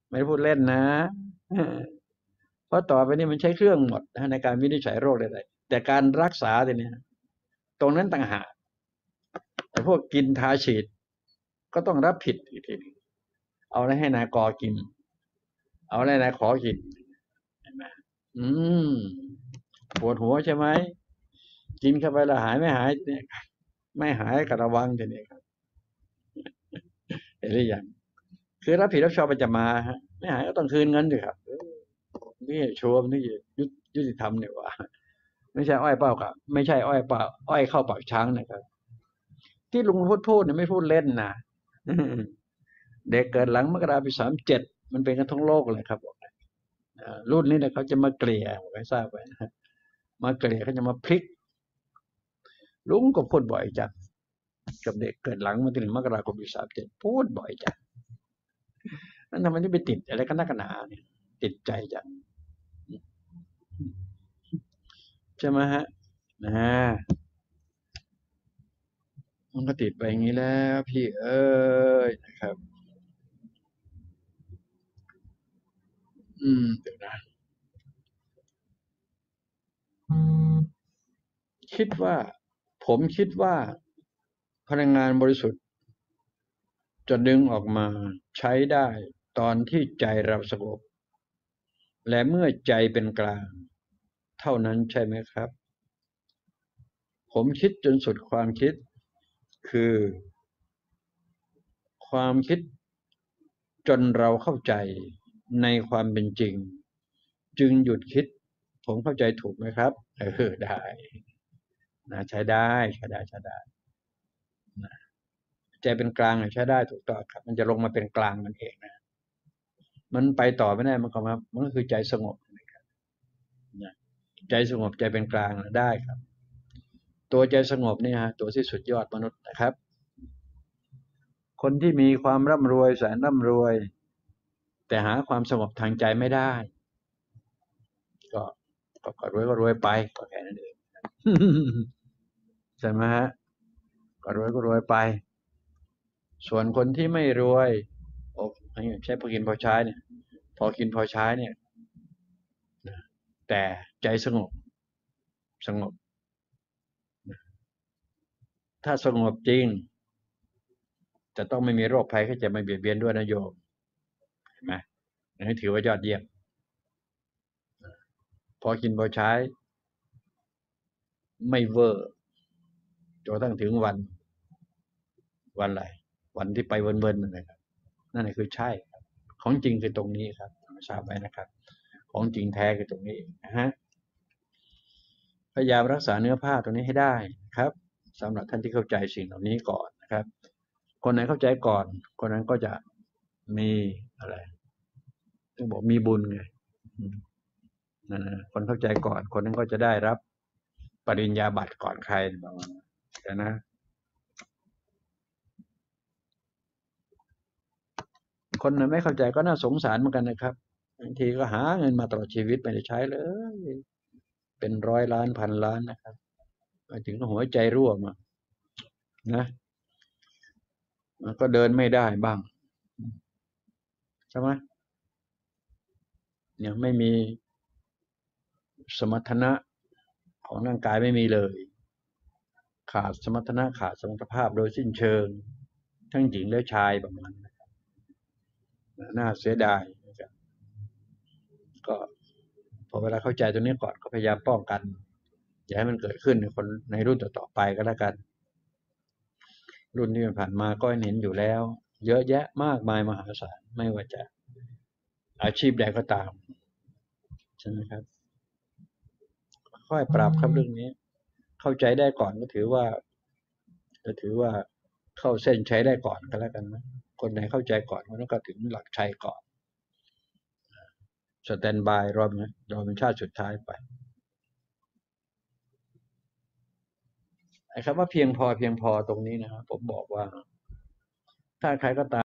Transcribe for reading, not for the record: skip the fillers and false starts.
ไม่ได้พูดเล่นนะเพราะต่อไปนี้มันใช้เครื่องหมดนะในการวินิจฉัยโรคใดๆแต่การรักษาเนี่ยตรงนั้นต่างหากไอ้พวกกินทาฉีดก็ต้องรับผิดอีกทีนึงเอาอะไรให้นายกอกินเอาอะไรนายขอกินเห็นไหมอืมปวดหัวใช่ไหมกินเข้าไปแล้วหายไม่หายเนี่ยไม่หายก็ระวังทีนี้ครับเห็นหรือยังคือรับผิดรับชอบมันจะมาฮะไม่หายก็ต้องคืนเงินด้วยครับนี่ชัวร์นี่ยุติธรรมเนี่ยว่าไม่ใช่อ้อยเป้าครับไม่ใช่อ้อยเป้าอ้อยเข้าปากช้างนะครับที่ลุงพูดเนี่ยไม่พูดเล่นนะเด็กเกิดหลังมกราปี37มันเป็นกันทั้งโลกเลยครับรุ่นนี้เนี่ยเขาจะมาเกลี่ยให้ทราบไว้นะมาเกลี่ยเขาจะมาพลิกลุงก็พูดบ่อยจังกับเด็กเกิดหลังมาถึงมกราคมปี37พูดบ่อยจังนั่นทำไมถึงไปติดอะไรกันนักกันหนาเนี่ยติดใจจังใช่ไหมฮะนะมันก็ติดไปอย่างนี้แล้วพี่เอ้ยนะครับเดี๋ยวนะคิดว่าผมคิดว่าพลังงานบริสุทธิ์จะดึงออกมาใช้ได้ตอนที่ใจเราสงบและเมื่อใจเป็นกลางเท่านั้นใช่ไหมครับผมคิดจนสุดความคิดคือความคิดจนเราเข้าใจในความเป็นจริงจึงหยุดคิดผมเข้าใจถูกไหมครับได้นะใช้ได้ใช้ได้ใช้ได้นะใจเป็นกลางใช้ได้ถูกต้องครับมันจะลงมาเป็นกลางมันเองนะมันไปต่อไม่ได้มันก็คือใจสงบนะครับนะใจสงบใจเป็นกลางได้ครับตัวใจสงบนี่ฮะตัวที่สุดยอดมนุษย์นะครับคนที่มีความร่ำรวยแสนร่ำรวยแต่หาความสงบทางใจไม่ได้ก็ก็รวยไปก็แค่นั้นเองใช่ไหมฮะก็รวยไปส่วนคนที่ไม่รวยโอ้ใช้พอกินพอใช้เนี่ยพอกินพอใช้เนี่ยแต่ใจสงบถ้าสงบจริงจะต้องไม่มีโรคภัยก็จะไม่เบียดเบียนด้วยนะโยมเห็นไหมอันนี้ถือว่ายอดเยี่ยมพอกินพอใช้ไม่เวอร์จนกระทั่งถึงวันอะไรวันที่ไปเวินๆนั่นแหละครับนั่นแหละคือใช่ครับของจริงคือตรงนี้ครับทราบไว้นะครับของจริงแท้คือตรงนี้นะฮะพยายามรักษาเนื้อผ้าตรงนี้ให้ได้ครับสำหรับท่านที่เข้าใจสิ่งเหล่านี้ก่อนนะครับคนไหนเข้าใจก่อนคนนั้นก็จะมีอะไรต้องบอกมีบุญไงนั่นนะคนเข้าใจก่อนคนนั้นก็จะได้รับปริญญาบัตรก่อนใครประมาณนั้นนะคนไหนไม่เข้าใจก็น่าสงสารเหมือนกันนะครับบางทีก็หาเงินมาตลอดชีวิตไม่ได้ใช้เลยเป็น100 ล้าน1,000 ล้านนะครับมาถึงหัวใจรั่วมานะมันก็เดินไม่ได้บ้างใช่ไหมเนี่ยไม่มีสมรรถนะของร่างกายไม่มีเลยขาดสมรรถนะขาดสมรรถภาพโดยสิ้นเชิงทั้งหญิงและชายประมาณนั้นน่าเสียดายนะครับก็พอเวลาเข้าใจตรงนี้ก่อนก็พยายามป้องกันอย่าให้มันเกิดขึ้นในคนในรุ่นต่อๆไปก็แล้วกันรุ่นที่ผ่านมาก็เห็นอยู่แล้วเยอะแยะมากมายมหาศาลไม่ว่าจะอาชีพใดก็ตามใช่ไหมครับค่อยปรับครับเรื่องนี้เข้าใจได้ก่อนก็ถือว่าเข้าเส้นใช้ได้ก่อนก็แล้วกันนะคนไหนเข้าใจก่อนคนนั้นก็ถึงหลักชัยก่อนสแตนบายรอเป็นชาติสุดท้ายไปไอ้คำว่าเพียงพอตรงนี้นะครับผมบอกว่าถ้าใครก็ตาม